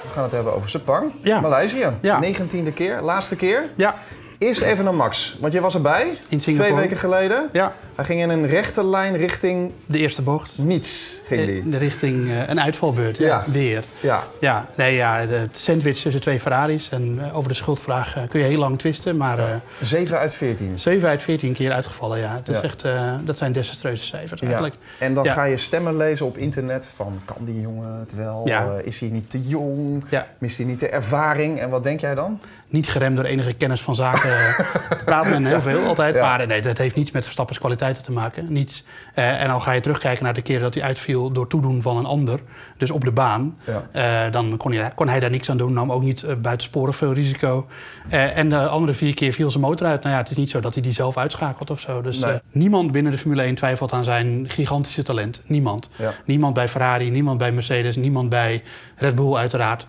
We gaan het hebben over Sepang, Maleisië. 19e keer, laatste keer. Ja. Eerst even naar Max, want je was erbij in Singapore 2 weken geleden. Ja. Hij ging in een rechte lijn richting... De eerste bocht. Niets ging die. De richting een uitvalbeurt, weer. Ja. De sandwich tussen 2 Ferraris. En over de schuldvraag kun je heel lang twisten, maar... 7 uit 14. 7 uit 14 keer uitgevallen, ja. Het is echt, dat zijn desastreuze cijfers eigenlijk. En dan ga je stemmen lezen op internet van... kan die jongen het wel? Is hij niet te jong? Mist hij niet de ervaring? En wat denk jij dan? Niet geremd door enige kennis van zaken. Praat men heel veel altijd. Maar nee, dat heeft niets met Verstappens kwaliteiten te maken. Niets. En dan ga je terugkijken naar de keren dat hij uitviel door toedoen van een ander. Dus op de baan. Dan kon hij daar niks aan doen. Nam ook niet buitensporig veel risico. En de andere 4 keer viel zijn motor uit. Nou ja, het is niet zo dat hij die zelf uitschakelt of zo. Dus niemand binnen de Formule 1 twijfelt aan zijn gigantische talent. Niemand. Niemand bij Ferrari, niemand bij Mercedes, niemand bij Red Bull uiteraard.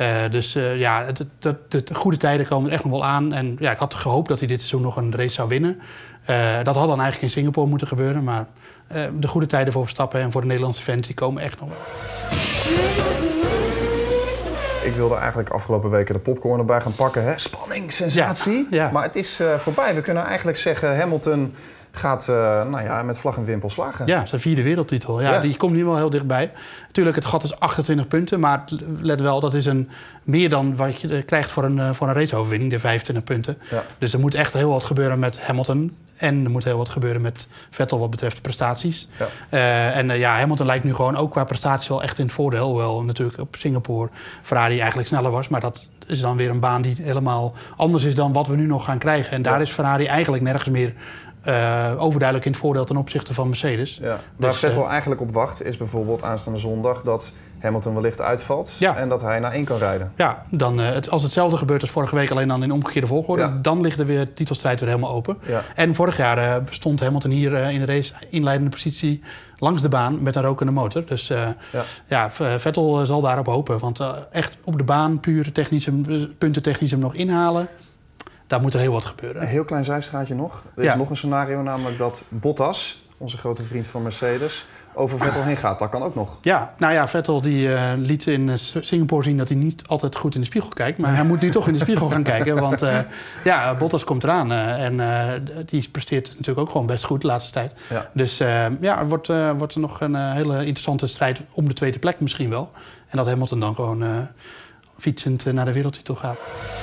De goede tijden komen er echt nog wel aan. En ik had gehoopt dat hij dit seizoen nog een race zou winnen. Dat had dan eigenlijk in Singapore moeten gebeuren. Maar de goede tijden voor Verstappen en voor de Nederlandse fans, die komen echt nog wel. Ik wilde eigenlijk afgelopen weken de popcorn erbij gaan pakken. Hè? Spanning, sensatie. Maar het is voorbij. We kunnen eigenlijk zeggen, Hamilton gaat met vlag en wimpel slagen. Ja, zijn 4e wereldtitel. Die komt nu wel heel dichtbij. Natuurlijk, het gat is 28 punten. Maar let wel, dat is meer dan wat je krijgt voor een raceoverwinning, de 25 punten. Dus er moet echt heel wat gebeuren met Hamilton. En er moet heel wat gebeuren met Vettel wat betreft prestaties. Hamilton lijkt nu gewoon ook qua prestaties wel echt in het voordeel. Hoewel natuurlijk op Singapore Ferrari eigenlijk sneller was. Maar dat is dan weer een baan die helemaal anders is dan wat we nu nog gaan krijgen. En daar is Ferrari eigenlijk nergens meer overduidelijk in het voordeel ten opzichte van Mercedes. Waar Vettel eigenlijk op wacht is bijvoorbeeld aanstaande zondag dat Hamilton wellicht uitvalt en dat hij naar 1 kan rijden. Ja, dan, als hetzelfde gebeurt als vorige week, alleen dan in omgekeerde volgorde, dan ligt er weer de titelstrijd weer helemaal open. En vorig jaar stond Hamilton hier in de race inleidende positie langs de baan met een rokende motor. Dus Vettel zal daarop hopen. Want echt op de baan, puur punten technisch hem nog inhalen. Daar moet er heel wat gebeuren. Een heel klein zijstraatje nog. Er is nog een scenario, namelijk dat Bottas, onze grote vriend van Mercedes, over Vettel heen gaat. Dat kan ook nog. Vettel die liet in Singapore zien dat hij niet altijd goed in de spiegel kijkt. Maar hij moet nu toch in de spiegel gaan kijken. Want Bottas komt eraan. Die presteert natuurlijk ook gewoon best goed de laatste tijd. Dus het wordt er nog een hele interessante strijd om de 2e plek misschien wel. En dat Hamilton dan gewoon fietsend naar de wereldtitel gaat.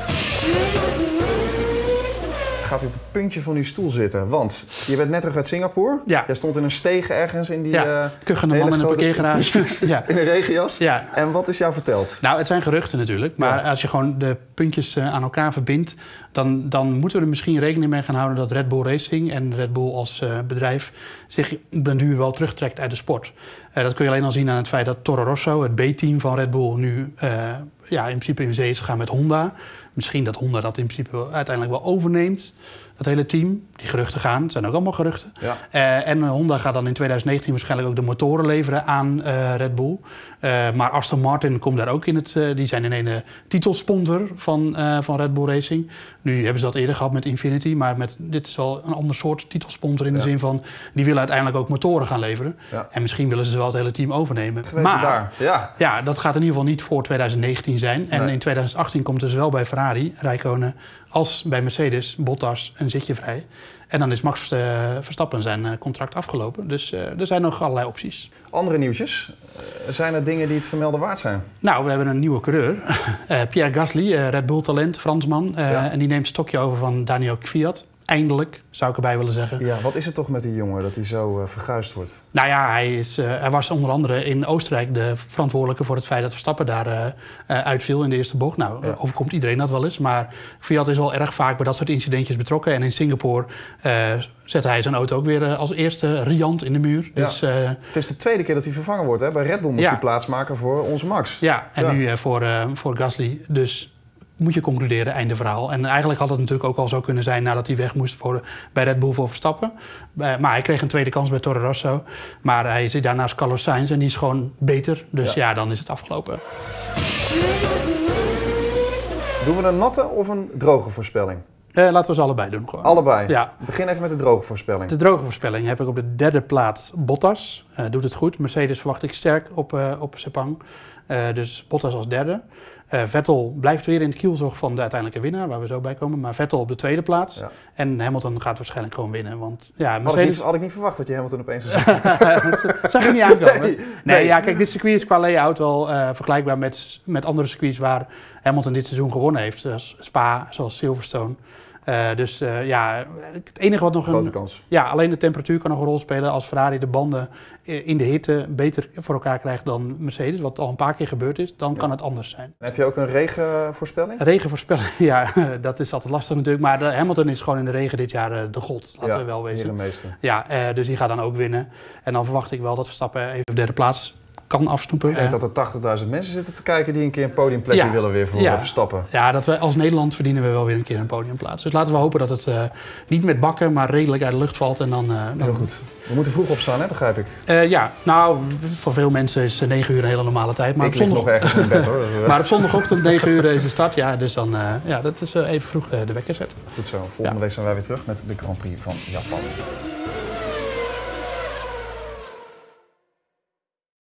Gaat u op het puntje van uw stoel zitten? Want je bent net terug uit Singapore. Jij stond in een steeg ergens in die... kuchende man in een parkeergarage. In een regenjas. En wat is jou verteld? Nou, het zijn geruchten natuurlijk. Maar als je gewoon de puntjes aan elkaar verbindt, dan moeten we er misschien rekening mee gaan houden dat Red Bull Racing en Red Bull als bedrijf zich op den duur wel terugtrekt uit de sport. Dat kun je alleen al zien aan het feit dat Toro Rosso, het B-team van Red Bull, nu in principe in zee is gegaan met Honda. Misschien dat Honda dat in principe uiteindelijk wel overneemt, dat hele team. Die geruchten gaan, het zijn ook allemaal geruchten. En Honda gaat dan in 2019 waarschijnlijk ook de motoren leveren aan Red Bull. Maar Aston Martin komt daar ook in die zijn in een titelsponsor van Red Bull Racing. Nu hebben ze dat eerder gehad met Infinity, maar dit is wel een ander soort titelsponsor in de zin van, die willen uiteindelijk ook motoren gaan leveren. En misschien willen ze wel het hele team overnemen. Maar dat gaat in ieder geval niet voor 2019 zijn. En in 2018 komt er zowel bij Ferrari, Räikkönen, als bij Mercedes, Bottas, een zitje vrij. En dan is Max Verstappen zijn contract afgelopen. Dus er zijn nog allerlei opties. Andere nieuwtjes? Zijn er dingen die het vermelden waard zijn? Nou, we hebben een nieuwe coureur. Pierre Gasly, Red Bull talent, Fransman. En die neemt stokje over van Daniel Kvyat. Eindelijk, zou ik erbij willen zeggen. Ja, wat is het toch met die jongen dat hij zo verguisd wordt? Nou ja, hij was onder andere in Oostenrijk de verantwoordelijke voor het feit dat Verstappen daar uitviel in de eerste bocht. Nou, overkomt iedereen dat wel eens. Maar Kvyat is wel erg vaak bij dat soort incidentjes betrokken. En in Singapore zette hij zijn auto ook weer als eerste riant in de muur. Dus, het is de 2e keer dat hij vervangen wordt. Hè? Bij Red Bull moest hij plaatsmaken voor onze Max. Nu voor Gasly. Dus moet je concluderen, einde verhaal. En eigenlijk had het natuurlijk ook al zo kunnen zijn nadat hij weg moest bij Red Bull voor Verstappen. Maar hij kreeg een tweede kans bij Toro Rosso. Maar hij zit daarnaast Carlos Sainz en die is gewoon beter. Dus dan is het afgelopen. Doen we een natte of een droge voorspelling? Laten we ze allebei doen. Gewoon. Allebei? Ja. Begin even met de droge voorspelling. De droge voorspelling heb ik op de 3e plaats Bottas. Doet het goed. Mercedes verwacht ik sterk op Sepang. Dus Bottas als derde. Vettel blijft weer in het kielzog van de uiteindelijke winnaar, waar we zo bij komen. Maar Vettel op de tweede plaats. Ja. En Hamilton gaat waarschijnlijk gewoon winnen. Want, ja, Mercedes... had ik niet verwacht dat je Hamilton opeens zou zeggen. Dat zag je niet aankomen. Nee, ja, kijk, dit circuit is qua layout wel vergelijkbaar met andere circuits waar Hamilton dit seizoen gewonnen heeft. Zoals Spa, zoals Silverstone. Ja, het enige wat nog grote kans. Ja, alleen de temperatuur kan nog een rol spelen. Als Ferrari de banden in de hitte beter voor elkaar krijgt dan Mercedes, wat al een paar keer gebeurd is, dan kan het anders zijn. En heb je ook een regenvoorspelling? Regenvoorspelling, ja, dat is altijd lastig natuurlijk. Maar Hamilton is gewoon in de regen dit jaar de god, laten we wel wezen. Herenmeester. Ja, dus die gaat dan ook winnen. En dan verwacht ik wel dat Verstappen even op derde plaats kan afsnoepen. Ik denk dat er 80.000 mensen zitten te kijken die een keer een podiumplekje willen weer voor Verstappen. Ja, dat we als Nederland verdienen we wel weer een keer een podiumplaats. Dus laten we hopen dat het niet met bakken, maar redelijk uit de lucht valt. En dan, heel goed. We moeten vroeg opstaan, hè, begrijp ik. Ja, nou, voor veel mensen is 9 uur een hele normale tijd. Maar ik lig nog ergens in bed, hoor. Maar op zondagochtend 9 uur is de start. Ja, dus dan, dat is even vroeg de wekker zetten. Goed zo. Volgende week zijn wij weer terug met de Grand Prix van Japan.